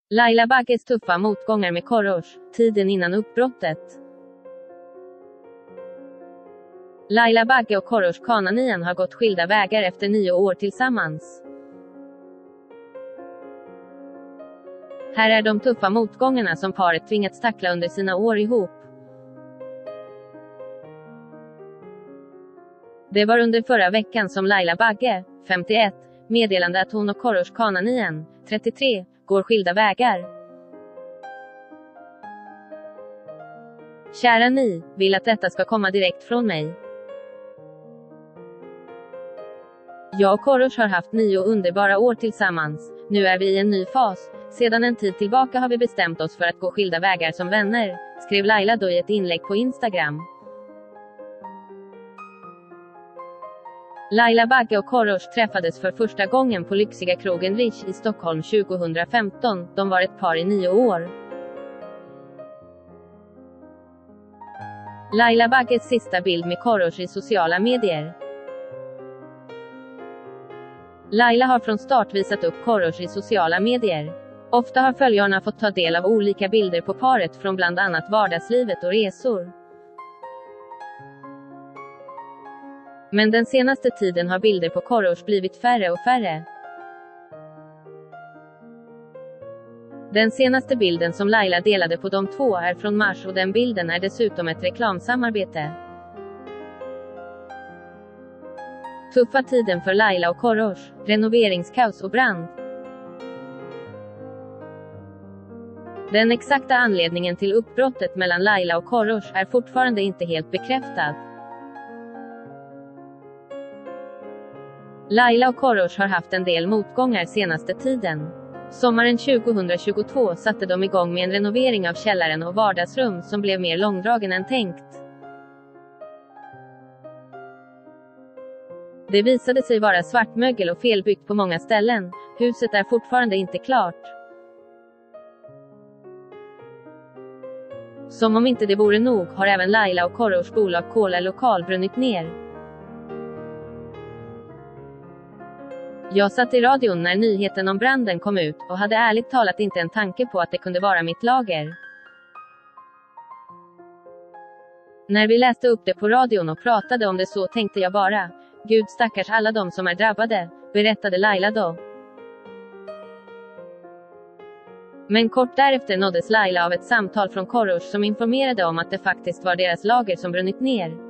Laila Bagges tuffa motgångar med Korosh, tiden innan uppbrottet. Laila Bagge och Korosh Kananian har gått skilda vägar efter 9 år tillsammans. Här är de tuffa motgångarna som paret tvingats tackla under sina år ihop. Det var under förra veckan som Laila Bagge, 51, meddelade att hon och Korosh Kananian, 33, går skilda vägar. Kära ni, vill att detta ska komma direkt från mig. Jag och Korosh har haft 9 underbara år tillsammans. Nu är vi i en ny fas. Sedan en tid tillbaka har vi bestämt oss för att gå skilda vägar som vänner, skrev Laila då i ett inlägg på Instagram. Laila Bagge och Korosh träffades för första gången på lyxiga krogen Riche i Stockholm 2015. De var ett par i 9 år. Laila Bagges sista bild med Korosh i sociala medier. Laila har från start visat upp Korosh i sociala medier. Ofta har följarna fått ta del av olika bilder på paret från bland annat vardagslivet och resor. Men den senaste tiden har bilder på Korosh blivit färre och färre. Den senaste bilden som Laila delade på de två är från mars och den bilden är dessutom ett reklamsamarbete. Tuffa tiden för Laila och Korosh, renoveringskaos och brand. Den exakta anledningen till uppbrottet mellan Laila och Korosh är fortfarande inte helt bekräftad. Laila och Korosh har haft en del motgångar senaste tiden. Sommaren 2022 satte de igång med en renovering av källaren och vardagsrum som blev mer långdragen än tänkt. Det visade sig vara svartmögel och felbyggt på många ställen. Huset är fortfarande inte klart. Som om inte det vore nog har även Laila och Korosh bolag Kola Lokal brunnit ner. Jag satt i radion när nyheten om branden kom ut och hade ärligt talat inte en tanke på att det kunde vara mitt lager. När vi läste upp det på radion och pratade om det så tänkte jag bara, Gud stackars alla de som är drabbade, berättade Laila då. Men kort därefter nåddes Laila av ett samtal från Korosh som informerade om att det faktiskt var deras lager som brunnit ner.